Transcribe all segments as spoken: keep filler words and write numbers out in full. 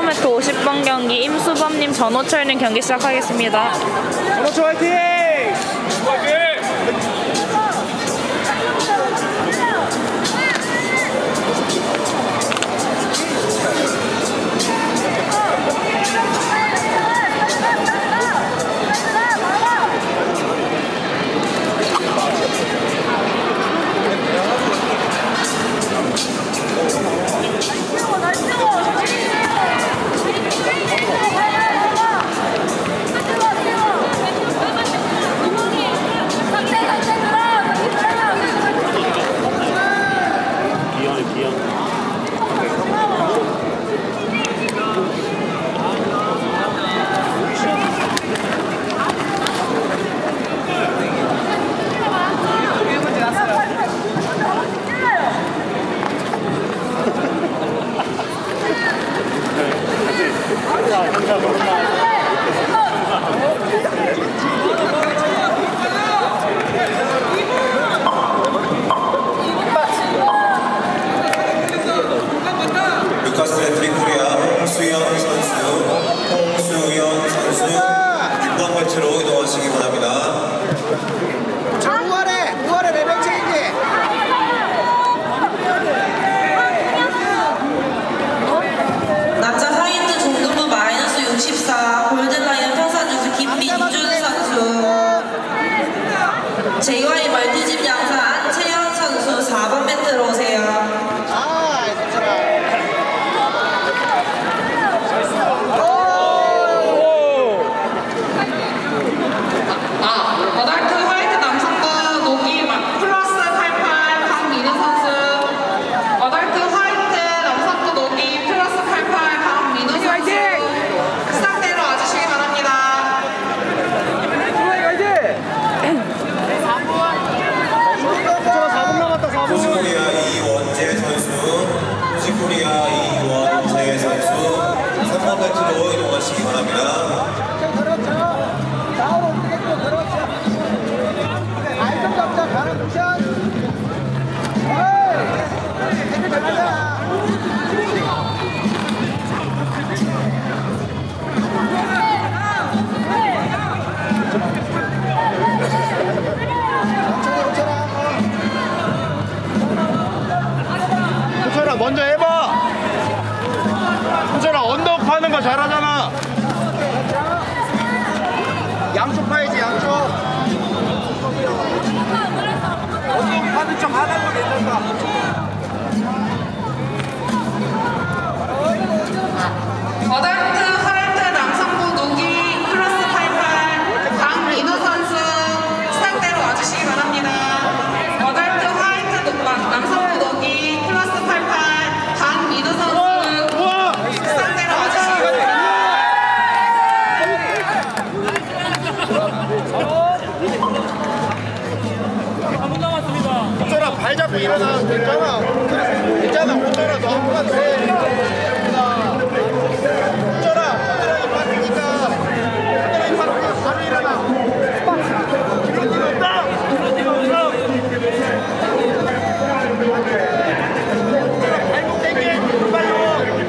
매트 오십 번 경기 임수범님, 전호철님 경기 시작하겠습니다. 전호철 화이팅! 화이팅! 루카스 트리코리아 홍수영 선수, 홍수영 선수 육 번 매트로 이동하시기 바랍니다. 저 우아래! 우아래 레벨 체인지! 남자 하이트 중등부 마이너스 육십사 골든라이언 편사주수 김민준 선수, 제이와이 멀티집 양사 안채현 선수 사 번 매트로 오세요. 호지코리아 이원재 선수, 호지코리아 이원재 선수 삼 번 매트로 이동하시기 바랍니다. 그렇죠. 좌우로 움직이고 그렇죠. 알좀 잡자. 가는 쿠션. 어이! 헤드 잘하자. 호철아 먼저 해봐. 호철아 언덕 파는 거 잘하잖아. 양쪽 파야지 양쪽. 언덕 파는 척 하는 거 괜찮다. 어덜트 하이트 남성부 노기 플러스 팔십팔 강민호 선수 시상대로 와주시기 바랍니다. 어덜트 하이트 남성부 노기 플러스 팔십팔 강민호 선수 시상대로 와주시기 바랍니다. 호철아 발 잡고 일어나. 괜찮아. 괜찮아. 호철아 너 한번 돼. 호철아 호철아 빠지니까 호철아 바로 바로 일어나. 이런 일 없다. 이런 일 없어. 호철아 발목 당겨. 발로.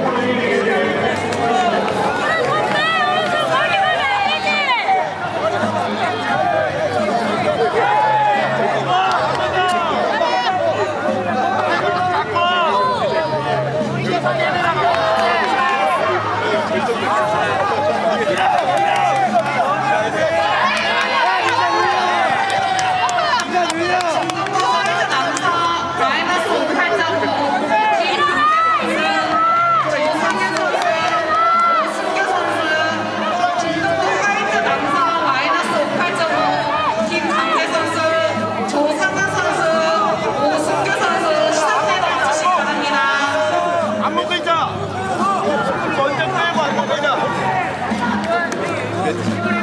안 먹고 있자. 먼저 빼고 안 먹고 있자.